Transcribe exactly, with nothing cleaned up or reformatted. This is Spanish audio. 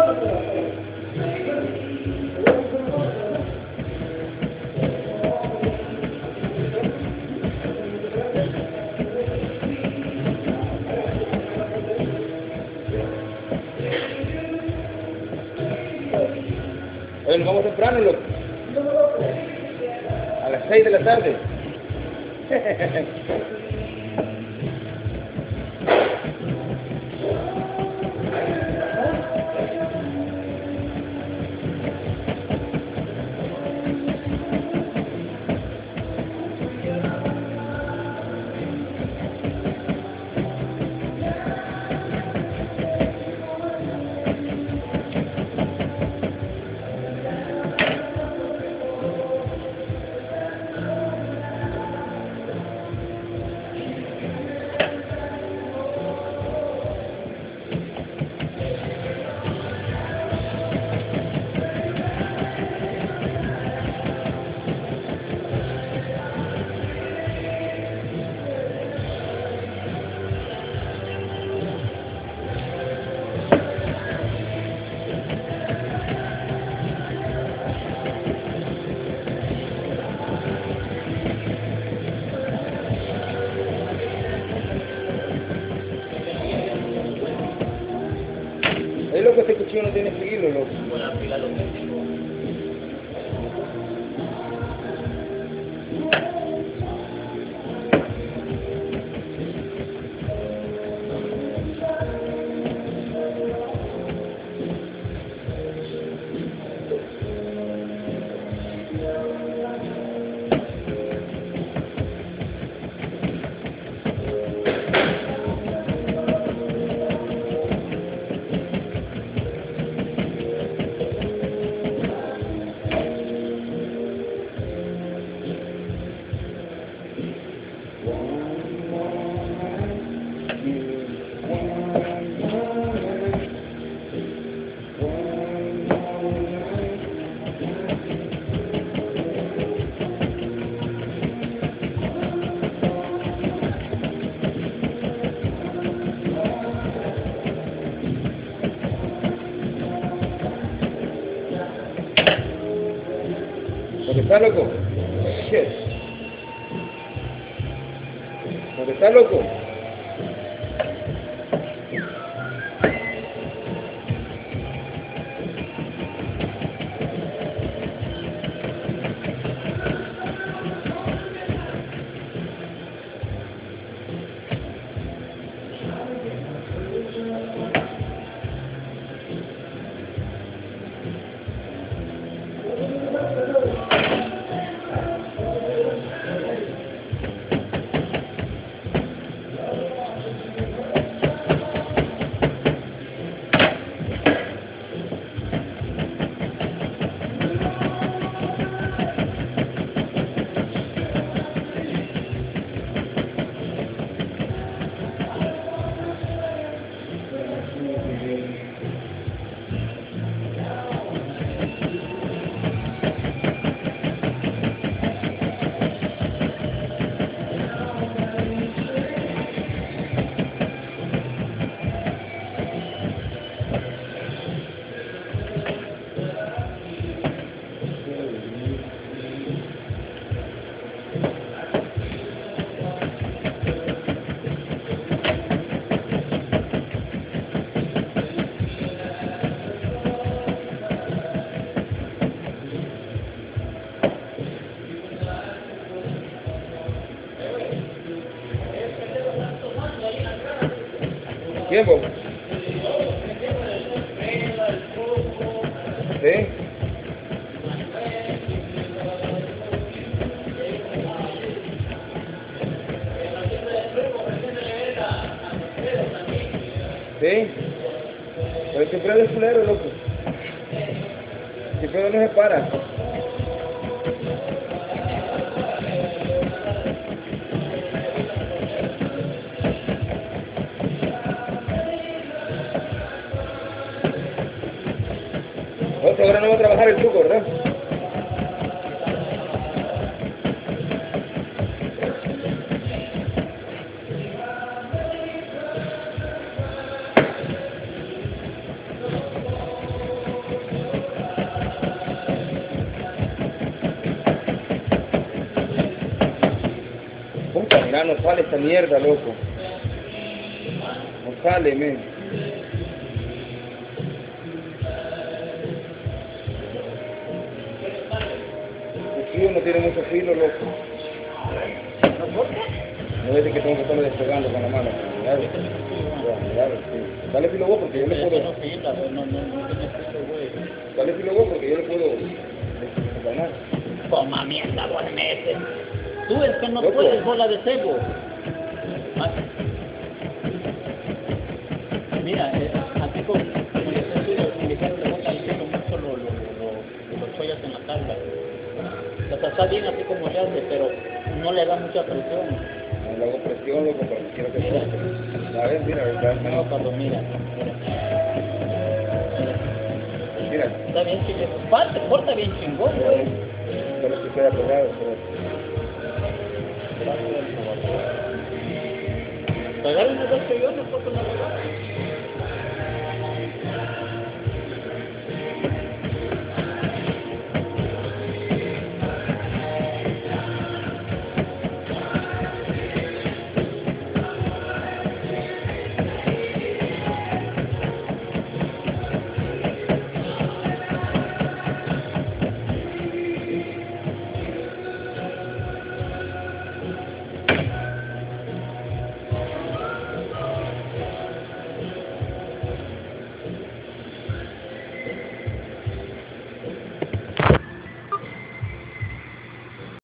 Oye, nos vamos temprano, loco. A las seis de la tarde. Es lo que este cuchillo no tiene filo, loco. ¿Dónde está, loco? Shit. ¿Dónde está, loco? ¿Tiempo? ¿Sí? ¿Sí? Pero siempre es culero, loco. Siempre no se para. Otro, ahora no va a trabajar el truco, ¿verdad? Ya no sale esta mierda, loco. No sale, men. El filo no tiene mucho filo, loco. ¿No corta? No es de que tengo que estarlo despegando con la mano. Mirá, mirá, sí. Dale filo vos porque yo le puedo... No fila, no, no, no tiene filo, güey. Dale filo vos porque yo le puedo... desganar. Toma mierda, vos meses. Tú es que no Loco. puedes, bola de cebo. Ah. Mira, eh, así como, como les he dicho, mi hija le gusta el pelo mucho lo, lo, lo, los chollas en la tabla. O sea, está bien así como le hace, pero no le da mucha presión. No le hago presión, loco, pero quiero que Mira. sea. A ver, mira, mira, No, cuando mira, mira. mira. Está bien chingón. Parte, corta bien chingón, güey. Solo que queda pegado, pero... Pegar unos dos chollones, porque no le da.